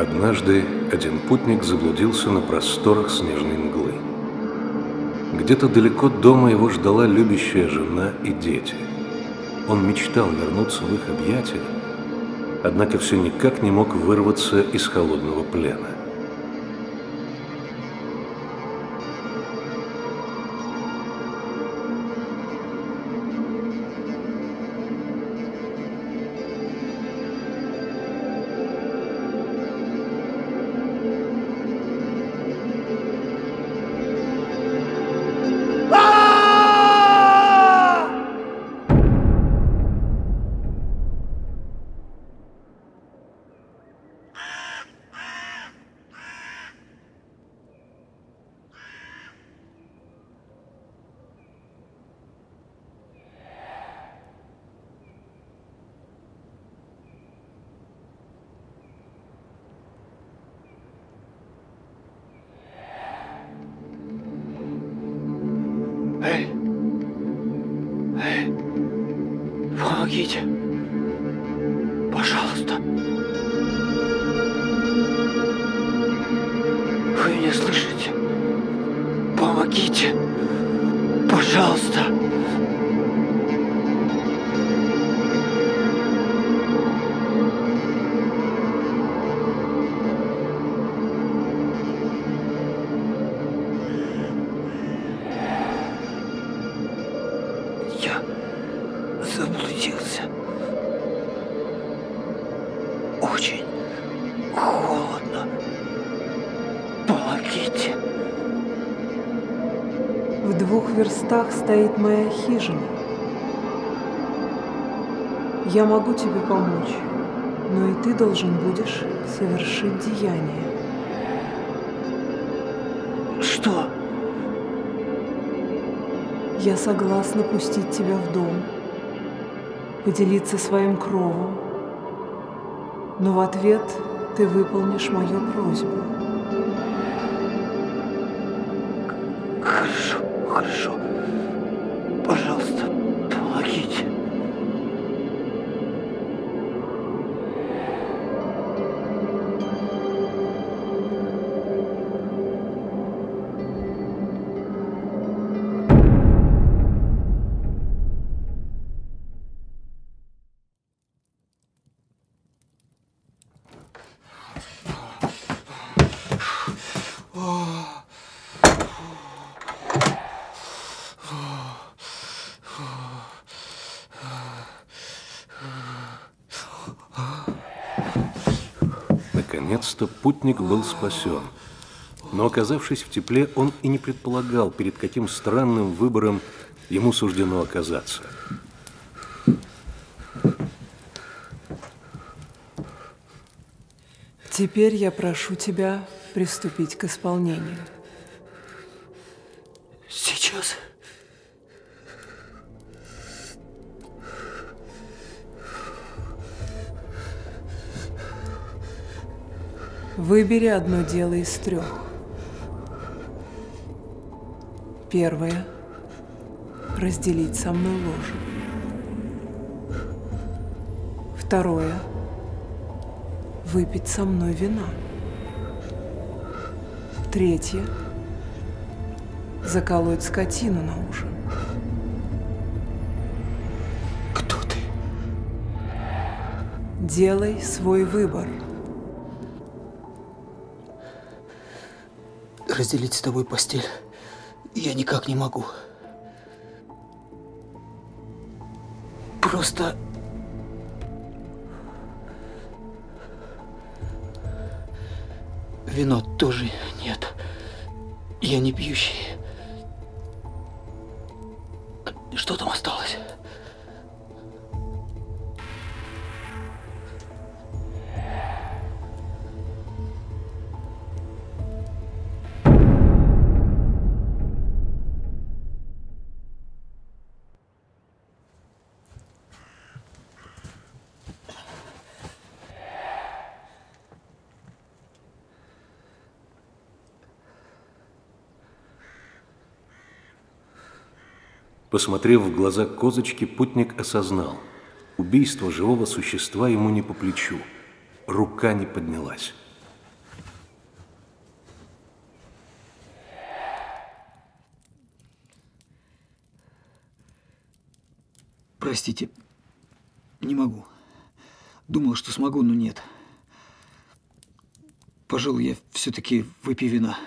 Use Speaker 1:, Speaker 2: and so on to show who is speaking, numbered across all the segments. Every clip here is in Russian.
Speaker 1: Однажды один путник заблудился на просторах снежной мглы. Где-то далеко дома его ждала любящая жена и дети. Он мечтал вернуться в их объятия, однако все никак не мог вырваться из холодного плена.
Speaker 2: Помогите, пожалуйста. Вы меня слышите? Помогите, пожалуйста. Я заблудился. Очень холодно. Помогите.
Speaker 3: В 2 верстах стоит моя хижина. Я могу тебе помочь, но и ты должен будешь совершить деяние.
Speaker 2: Что?
Speaker 3: Я согласна пустить тебя в дом, поделиться своим кровом, но в ответ ты выполнишь мою просьбу.
Speaker 2: Хорошо, хорошо. Пожалуйста, помогите.
Speaker 1: Наконец-то путник был спасен. Но, оказавшись в тепле, он и не предполагал, перед каким странным выбором ему суждено оказаться.
Speaker 3: Теперь я прошу тебя приступить к исполнению.
Speaker 2: Сейчас.
Speaker 3: Выбери одно дело из 3. Первое – разделить со мной ложу. Второе – выпить со мной вина. Третье – заколоть скотину на ужин.
Speaker 2: Кто ты?
Speaker 3: Делай свой выбор.
Speaker 2: Разделить с тобой постель я никак не могу. Просто вино тоже нет. Я не пьющий. Что там осталось?
Speaker 1: Посмотрев в глаза козочки, путник осознал – убийство живого существа ему не по плечу. Рука не поднялась.
Speaker 2: Простите, не могу. Думал, что смогу, но нет. Пожалуй, я все-таки выпью вина.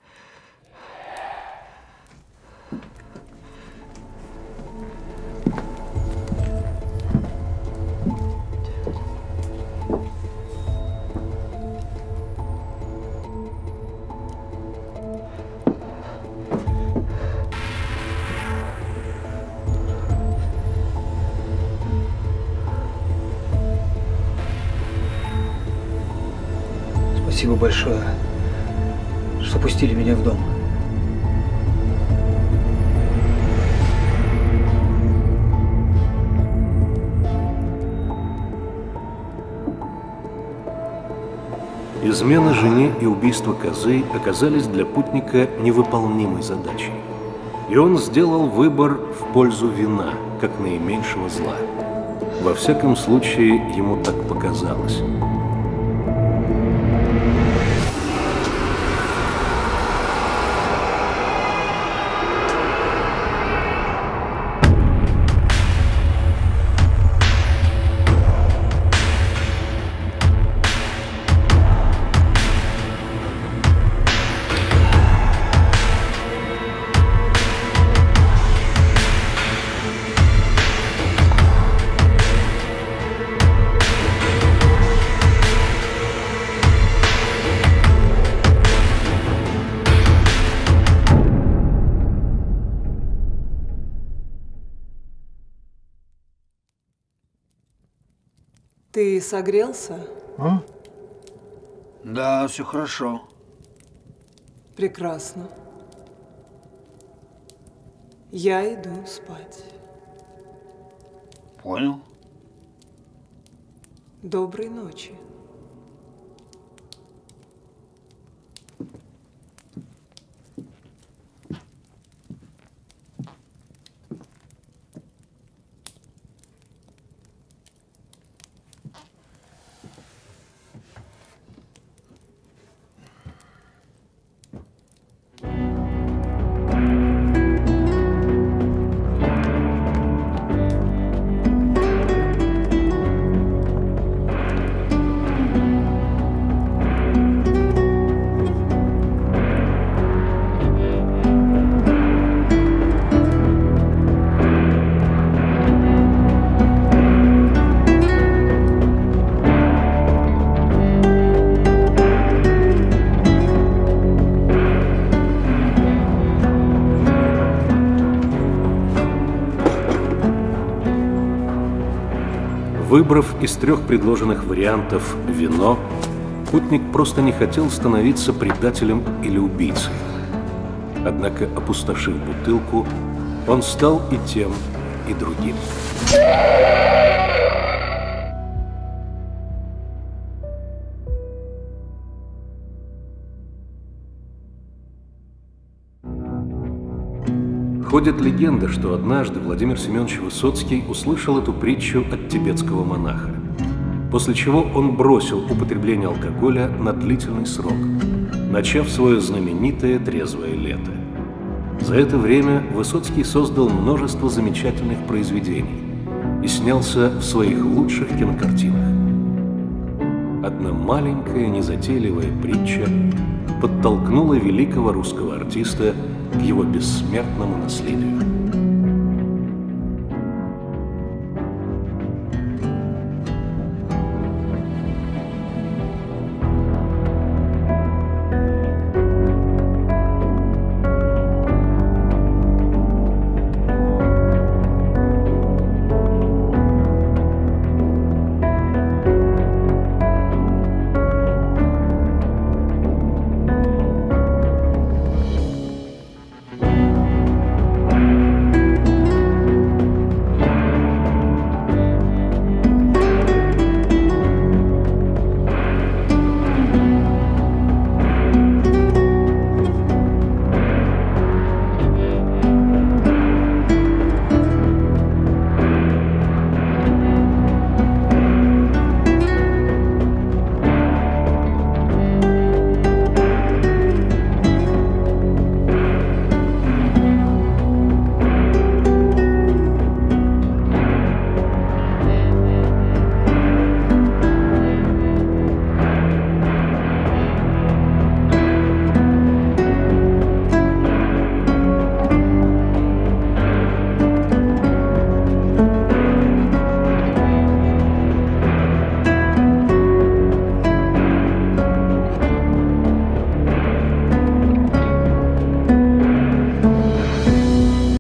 Speaker 2: Спасибо большое, что пустили меня в дом.
Speaker 1: Измена жене и убийство козы оказались для путника невыполнимой задачей. И он сделал выбор в пользу вина, как наименьшего зла. Во всяком случае, ему так показалось.
Speaker 3: Ты согрелся?
Speaker 2: А? Да, все хорошо.
Speaker 3: Прекрасно. Я иду спать.
Speaker 2: Понял.
Speaker 3: Доброй ночи.
Speaker 1: Выбрав из 3 предложенных вариантов вино, путник просто не хотел становиться предателем или убийцей. Однако, опустошив бутылку, он стал и тем, и другим. Ходит легенда, что однажды Владимир Семенович Высоцкий услышал эту притчу от тибетского монаха, после чего он бросил употребление алкоголя на длительный срок, начав свое знаменитое трезвое лето. За это время Высоцкий создал множество замечательных произведений и снялся в своих лучших кинокартинах. Одна маленькая незатейливая притча подтолкнула великого русского артиста к его бессмертному наследию.